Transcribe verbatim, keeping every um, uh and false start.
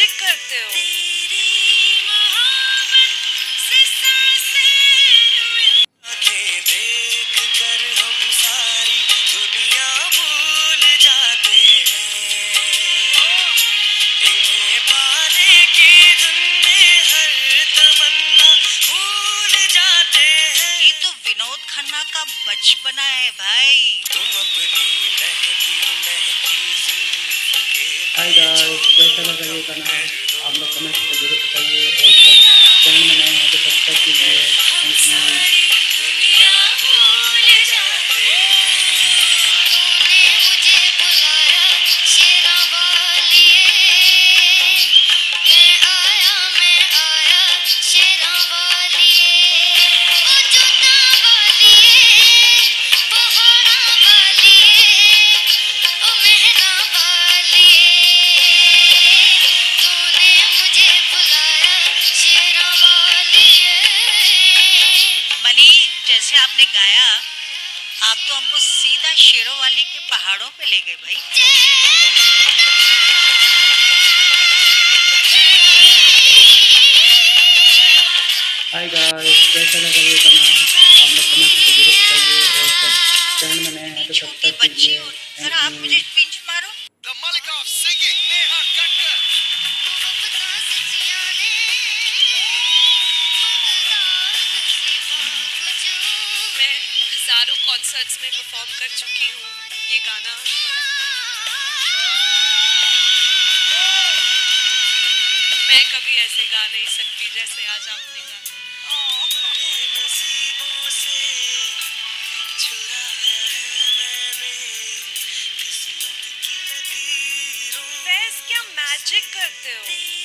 Magic करते हो। खन्ना का बचपना है भाई। तुम अपनी महकी महकी जुल्फ के हाय गाइस, कैसा लगा ये गाना? आप लोग कमेंट में जरूर बताइए और चैनल में नए हैं तो सब्सक्राइब कीजिए। Thank you. जैसे आपने गाया, आप तो हमको सीधा शेरों वाली के पहाड़ों पे ले गए भाई। हाय गाइस, कैसा लगा ये गाना? आप लोग कमेंट में जरूर बताइए और चैनल में नए हैं तो सब्सक्राइब कीजिए। सर आप मुझे पिंच मारो। हजारों कॉन्सर्ट्स में परफॉर्म कर चुकी हूँ ये गाना। मैं कभी ऐसे गा नहीं सकती जैसे आज आपने गाया। फैज़ क्या मैजिक करते हो।